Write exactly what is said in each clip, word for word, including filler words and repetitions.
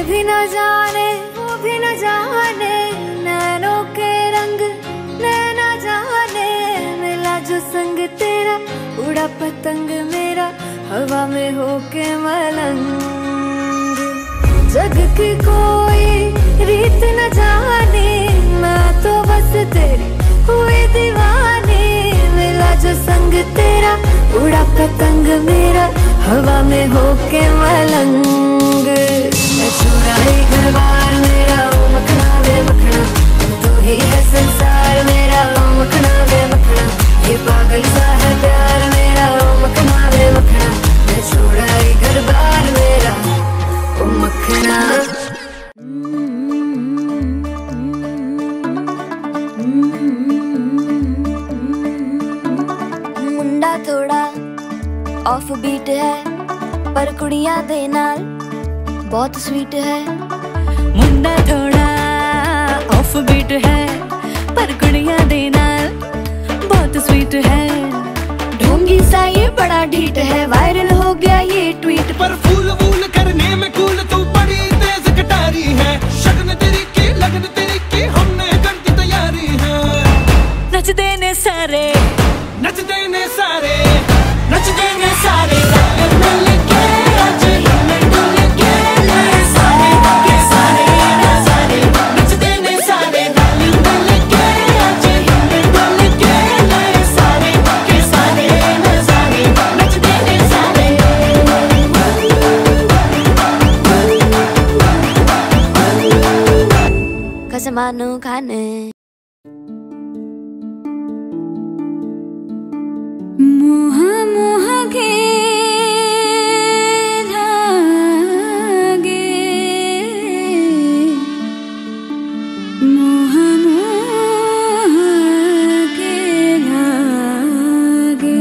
भी न जाने वो भी न जाने, नैनों के रंग नैना जाने। मिला जो संग तेरा उड़ा पतंग मेरा, हवा में होके मलंग। जग की कोई रीत न जाने, मैं तो बस तेरी हुई दीवानी। मिला जो संग तेरा उड़ा पतंग मेरा, हवा में होके मलंग। छुरा ही घर बार मेरा, ओ मखना वे मखना, तू ही है संसार मेरा, ओ मखना वे मखना। ये पागल सा है प्यार मेरा, ओ मखना वे मखना। मैं छुरा ही घर बार मेरा, ओ मखना। मुंडा थोड़ा ऑफ बीट है, पर कुड़ियां दे नाल बहुत स्वीट है। मुंडा थोड़ा ऑफ बीट है, पर कुड़ियां दे नाल बहुत स्वीट है। ढोंगी सा ये बड़ा ढीठ है, वायरल हो गया ये ट्वीट। पर फूल वूल करने में कूल तू बड़ी तेज कटारी है। शगन तेरी की लगन तेरी की, हमने कर दी तैयारी है। नच देने सारे नच देने सारे नच देने सारे, मिल के आज डुल के ले सारे के सारे नजारे। नच देने सारे मिल के आज डुल के ले सारे के सारे नजारे। नच देने सारे। कसमानो खाने मोह मोह के धागे, मोह मोह के धागे।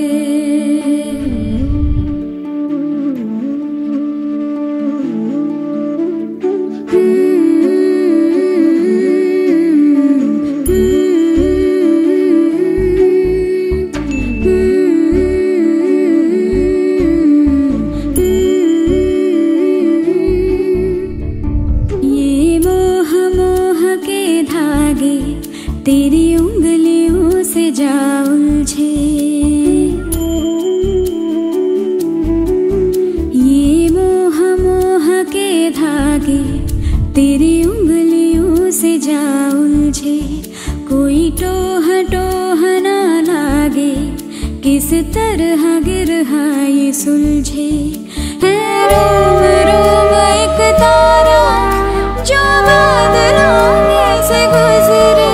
तेरी उंगलियों से जा उलझे, ये मोह मोह के धागे तेरी उंगलियों से जा उलझे। कोई टोह टोह ना लागे, किस तरह गिरहा ये सुलझे। है रोम रोम एक तारा जो बादलों में से गुजरे,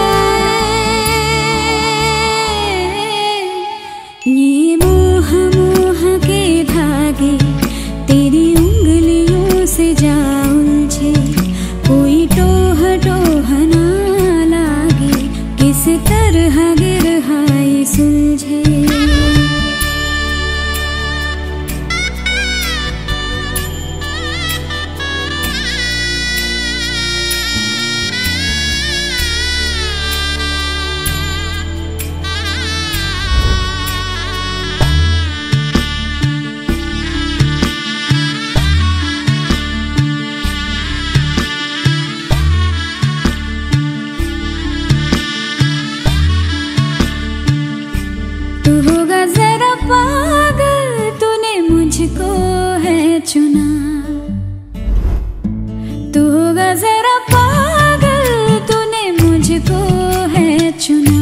ये मोह मोह के धागे तेरी उंगलियों से जा उलझे। कोई टोह टोह ना लागे, किस तरह गिरहा ये सुलझे। तू होगा जरा पागल, तूने मुझको है चुना। तू होगा जरा पागल, तूने मुझको है चुना।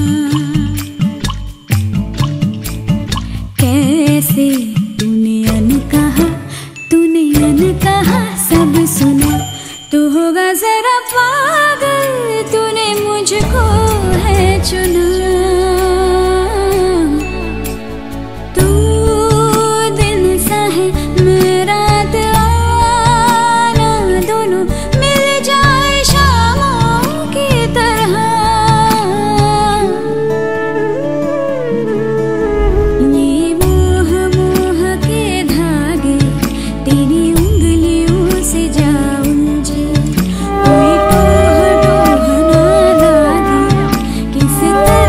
कैसे तूने अनकहा, तूने अनकहा सब सुना। तू होगा जरा पागल, तूने मुझको है चुना। किस तरह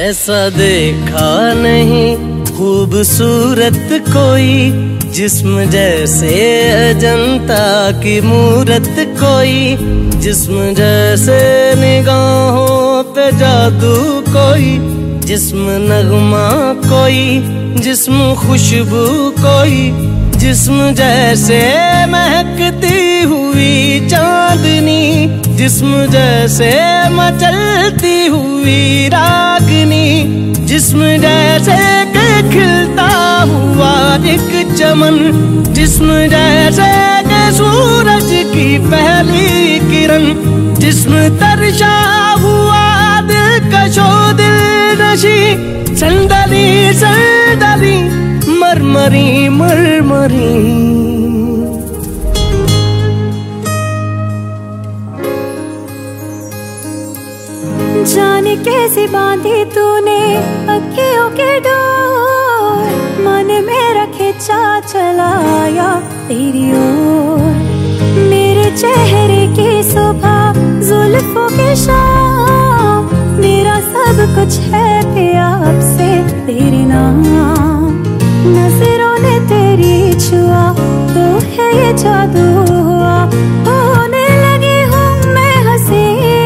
ऐसा देखा नहीं खूबसूरत कोई, जिस्म जैसे अजंता की मूरत कोई, जिस्म जैसे निगाहों पे जादू कोई, जिस्म नगमा कोई, जिस्म खुशबू कोई, जिस्म जैसे महकती हुई चांदनी, जिस्म जैसे मचलती हुई रागनी, जिस्म जैसे के खिलता हुआ एक चमन, जिस्म जैसे के सूरज की पहली किरण, जिस्म तरशा हुआ दिलकशो दिल नशी, संदली संदली मरमरी मरमरी। जाने कैसे बांधी तूने अखियों के डोर, मन मेरा खिंचा चलाया तेरी ओर, मेरे चेहरे की सुबह जुल्फों की शाम, मेरा सब कुछ है प्यार से तेरे नाम, नजरों ने तेरी छुआ तो है ये जादू हुआ, होने लगी हूँ मैं हंसी,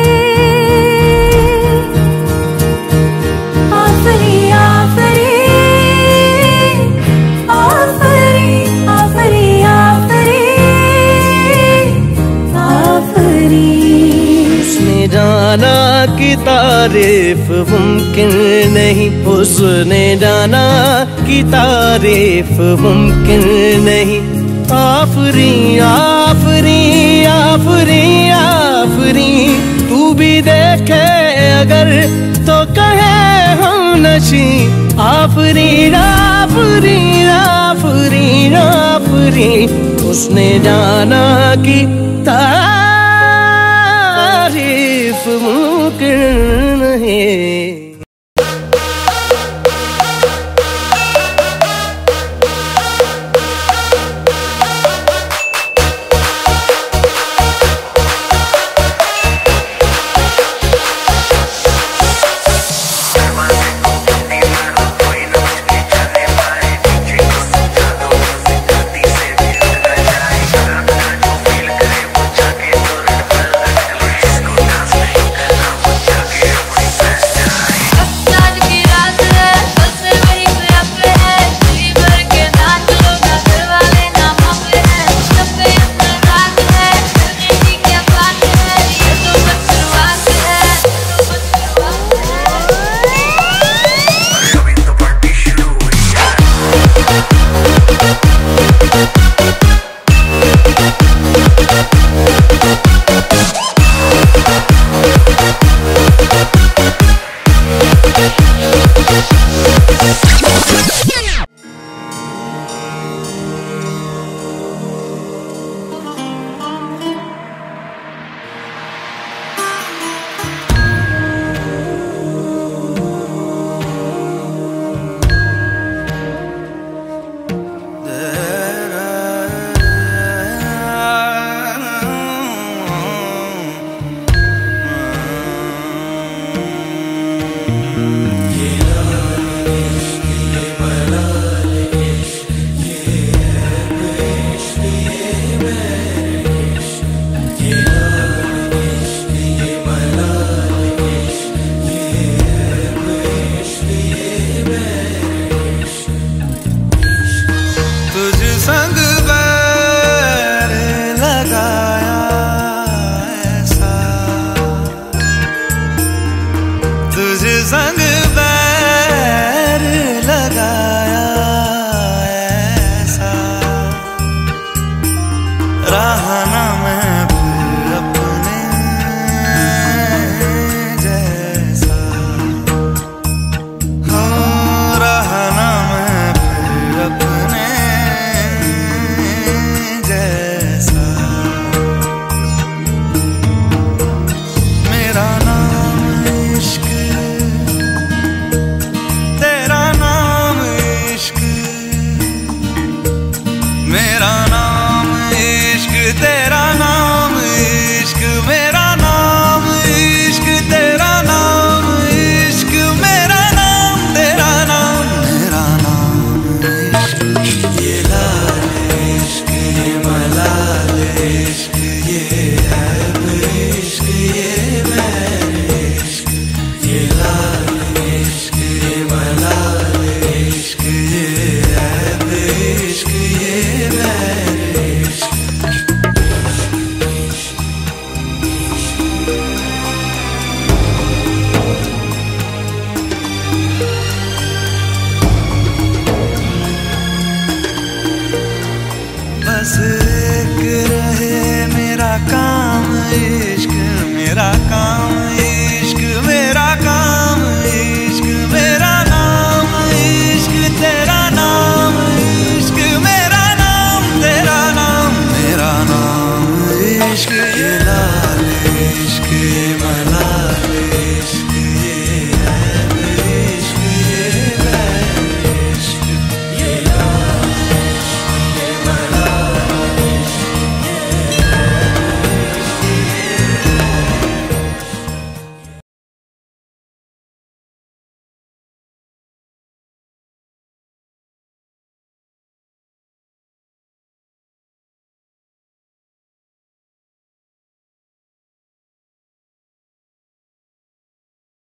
आफरी आफरी आफरी आफरी आफरी आफरी। उसने जाना कि तारीफ मुमकिन नहीं, उसने जाना कि तारीफ मुमकिन नहीं, आफरी आफरी आफरी आफरी। तू भी देखे अगर तो कहे हम नशी, आफरी आफरी आफरी आफरी। उसने जाना कि तारीफ मुमकिन नहीं।